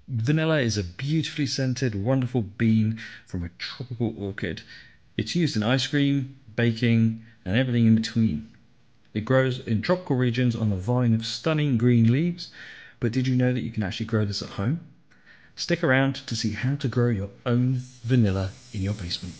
Vanilla is a beautifully scented, wonderful bean from a tropical orchid. It's used in ice cream, baking, and everything in between. It grows in tropical regions on a vine of stunning green leaves, but did you know that you can actually grow this at home? Stick around to see how to grow your own vanilla in your basement.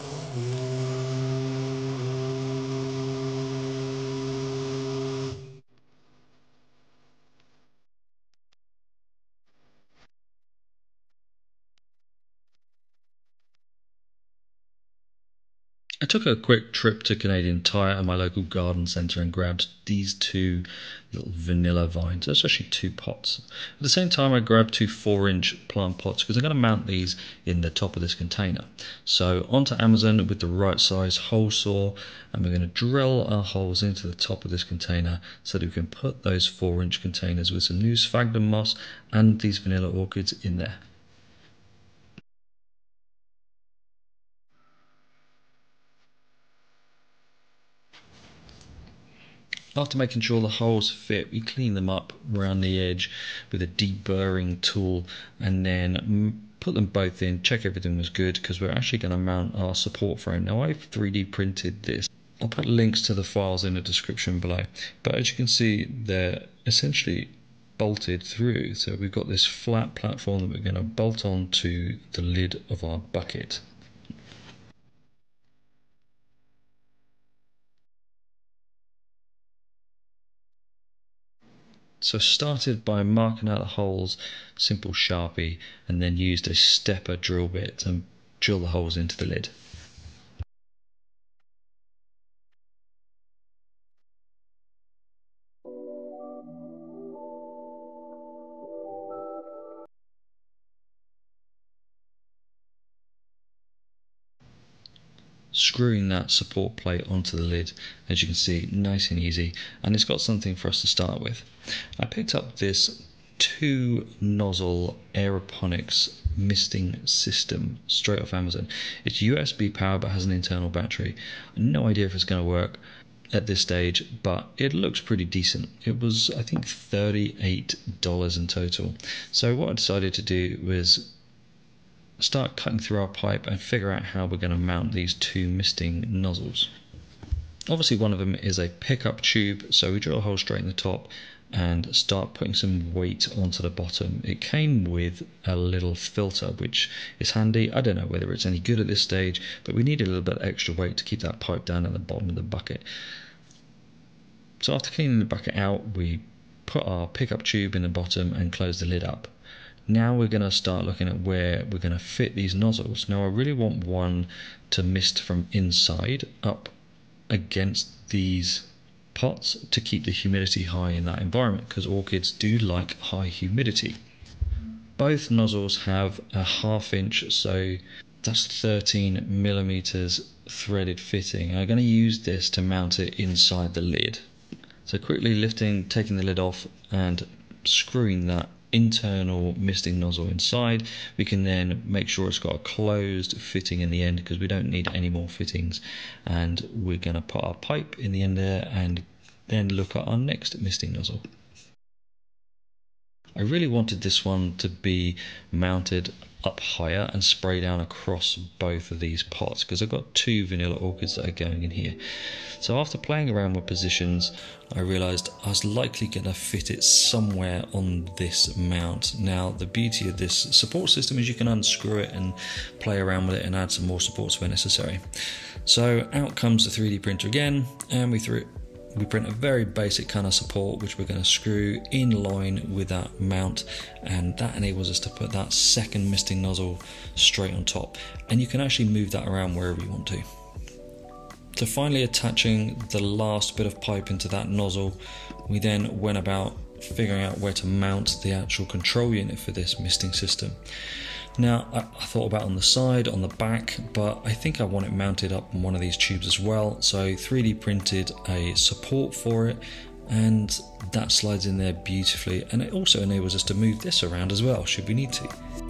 I took a quick trip to Canadian Tire at my local garden centre and grabbed these two little vanilla vines. There's actually two pots. At the same time, I grabbed two 4-inch plant pots because I'm going to mount these in the top of this container. So onto Amazon with the right size hole saw, and we're going to drill our holes into the top of this container so that we can put those 4-inch containers with some new sphagnum moss and these vanilla orchids in there. After making sure the holes fit, we clean them up around the edge with a deburring tool and then put them both in, check everything was good, because we're actually going to mount our support frame. Now I've 3D printed this. I'll put links to the files in the description below, but as you can see they're essentially bolted through, so we've got this flat platform that we're going to bolt onto the lid of our bucket. So started by marking out the holes, simple Sharpie, and then used a stepper drill bit to drill the holes into the lid. Screwing that support plate onto the lid, as you can see, nice and easy, and it's got something for us to start with. I picked up this 2-nozzle aeroponics misting system straight off Amazon. It's USB powered but has an internal battery. No idea if it's going to work at this stage, but it looks pretty decent. It was, I think, $38 in total. So what I decided to do was start cutting through our pipe and figure out how we're going to mount these two misting nozzles. Obviously one of them is a pickup tube, so we drill a hole straight in the top and start putting some weight onto the bottom. It came with a little filter, which is handy. I don't know whether it's any good at this stage, but we need a little bit of extra weight to keep that pipe down at the bottom of the bucket. So after cleaning the bucket out, we put our pickup tube in the bottom and close the lid up. Now we're going to start looking at where we're going to fit these nozzles. Now I really want one to mist from inside up against these pots to keep the humidity high in that environment, because orchids do like high humidity. Both nozzles have a 1/2 inch, so that's 13 millimeters threaded fitting. I'm going to use this to mount it inside the lid. So quickly taking the lid off and screwing that internal misting nozzle inside, we can then make sure it's got a closed fitting in the end, because we don't need any more fittings, and we're going to put our pipe in the end there and then look at our next misting nozzle. I really wanted this one to be mounted up higher and spray down across both of these pots, because I've got two vanilla orchids that are going in here. So after playing around with positions, I realised I was likely going to fit it somewhere on this mount. Now the beauty of this support system is you can unscrew it and play around with it and add some more supports where necessary. So out comes the 3D printer again, and we print a very basic kind of support, which we're going to screw in line with that mount, and that enables us to put that second misting nozzle straight on top, and you can actually move that around wherever you want to. So finally attaching the last bit of pipe into that nozzle, we then went about figuring out where to mount the actual control unit for this misting system. Now I thought about on the side, on the back, but I think I want it mounted up on one of these tubes as well, so 3D printed a support for it, and that slides in there beautifully, and it also enables us to move this around as well should we need to.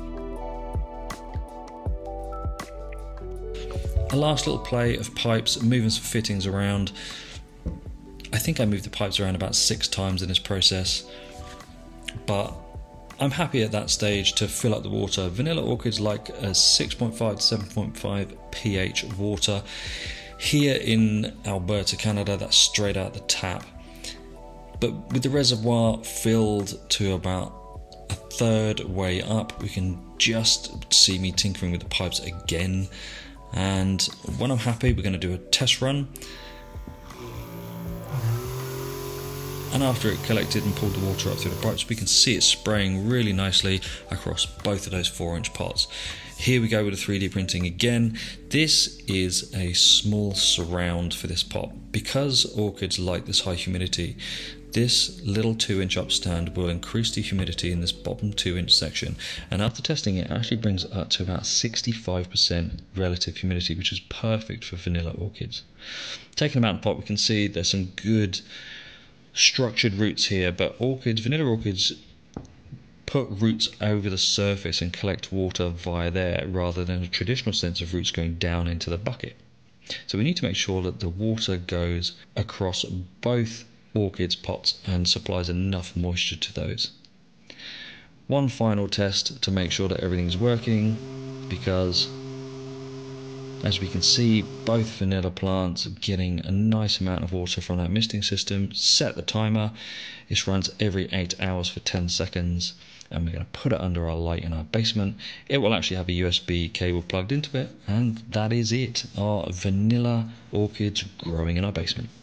A last little play of pipes, moving some fittings around. I think I moved the pipes around about 6 times in this process, but I'm happy at that stage to fill up the water. Vanilla orchids like a 6.5 to 7.5 pH water. Here in Alberta, Canada, that's straight out the tap. But with the reservoir filled to about a third way up, we can just see me tinkering with the pipes again. And when I'm happy, we're going to do a test run. And after it collected and pulled the water up through the pipes, we can see it spraying really nicely across both of those 4-inch pots. Here we go with the 3D printing again. This is a small surround for this pot. Because orchids like this high humidity, this little 2-inch upstand will increase the humidity in this bottom 2-inch section, and after testing it actually brings it up to about 65% relative humidity, which is perfect for vanilla orchids. Taking them out of the pot, we can see there's some good structured roots here, but vanilla orchids put roots over the surface and collect water via there rather than a traditional sense of roots going down into the bucket. So we need to make sure that the water goes across both orchids pots and supplies enough moisture to those. One final test to make sure that everything's working, because as we can see, both vanilla plants are getting a nice amount of water from that misting system. Set the timer. This runs every 8 hours for 10 seconds. And we're going to put it under our light in our basement. It will actually have a USB cable plugged into it. And that is it. Our vanilla orchids growing in our basement.